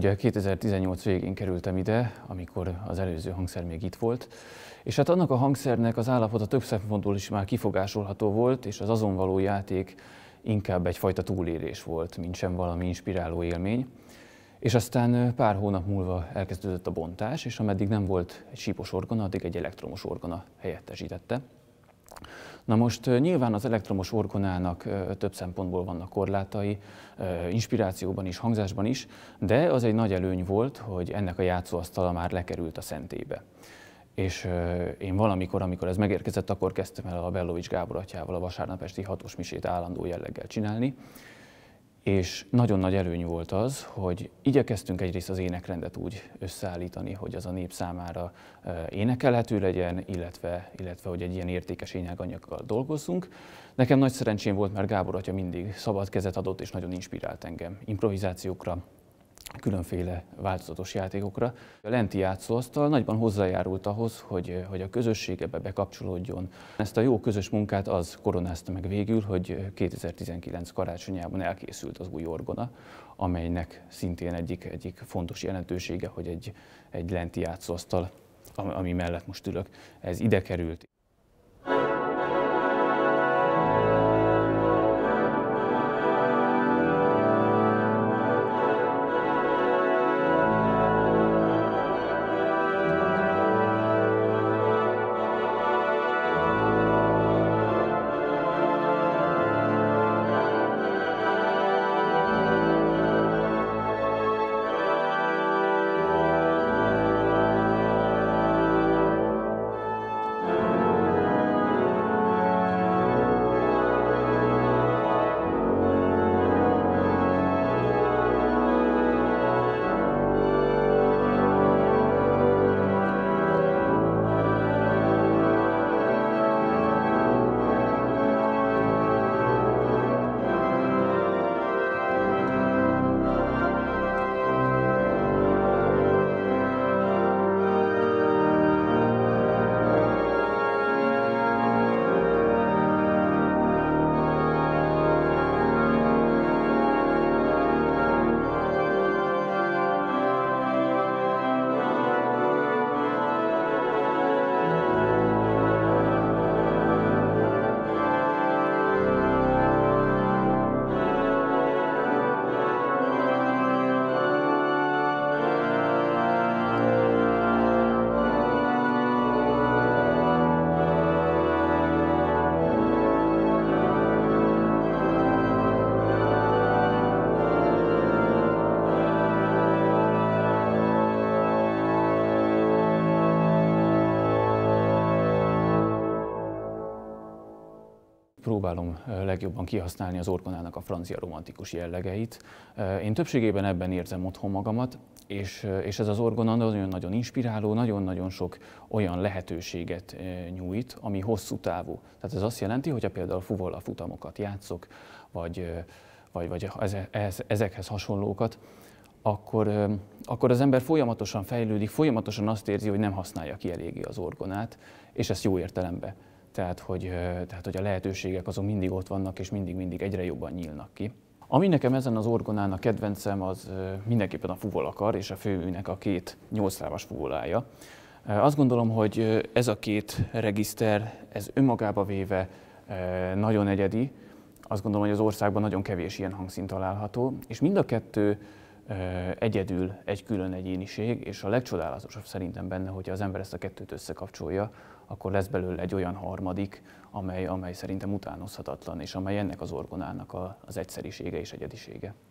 ugye 2018 végén kerültem ide, amikor az előző hangszer még itt volt, és hát annak a hangszernek az állapota több szempontból is már kifogásolható volt, és az azon való játék inkább egyfajta túlélés volt, mint sem valami inspiráló élmény. És aztán pár hónap múlva elkezdődött a bontás, és ameddig nem volt egy sípos orgona, addig egy elektromos orgona helyettesítette. Na most nyilván az elektromos orgonának több szempontból vannak korlátai, inspirációban is, hangzásban is, de az egy nagy előny volt, hogy ennek a játszóasztala már lekerült a szentélybe. És én valamikor, amikor ez megérkezett, akkor kezdtem el a Bellovics Gábor atyával a vasárnap esti hatos misét állandó jelleggel csinálni. És nagyon nagy előny volt az, hogy igyekeztünk egyrészt az énekrendet úgy összeállítani, hogy az a nép számára énekelhető legyen, illetve hogy egy ilyen értékes énekanyaggal dolgozzunk. Nekem nagy szerencsém volt, mert Gábor atya mindig szabad kezet adott, és nagyon inspirált engem improvizációkra, különféle változatos játékokra. A lenti játszóasztal nagyban hozzájárult ahhoz, hogy a közösség ebbe bekapcsolódjon. Ezt a jó közös munkát az koronázta meg végül, hogy 2019 karácsonyában elkészült az új orgona, amelynek szintén egyik fontos jelentősége, hogy egy lenti játszóasztal, ami mellett most ülök, ez ide került. Próbálom legjobban kihasználni az orgonának a francia romantikus jellegeit. Én többségében ebben érzem otthon magamat, és ez az orgona nagyon-nagyon inspiráló, nagyon-nagyon sok olyan lehetőséget nyújt, ami hosszú távú. Tehát ez azt jelenti, hogy ha például fuvola futamokat játszok, vagy ezekhez hasonlókat, akkor az ember folyamatosan fejlődik, folyamatosan azt érzi, hogy nem használja ki eléggé az orgonát, és ezt jó értelemben. Tehát, hogy a lehetőségek azok mindig ott vannak, és mindig egyre jobban nyílnak ki. Ami nekem ezen az orgonán a kedvencem, az mindenképpen a fuvolakar és a főműnek a két 8 lábas fuvolája. Azt gondolom, hogy ez a két regiszter, ez önmagába véve nagyon egyedi. Azt gondolom, hogy az országban nagyon kevés ilyen hangszín található, és mind a kettő egyedül egy külön egyéniség, és a legcsodálatosabb szerintem benne, hogyha az ember ezt a kettőt összekapcsolja, akkor lesz belőle egy olyan harmadik, amely szerintem utánozhatatlan, és amely ennek az orgonának az egyszerisége és egyedisége.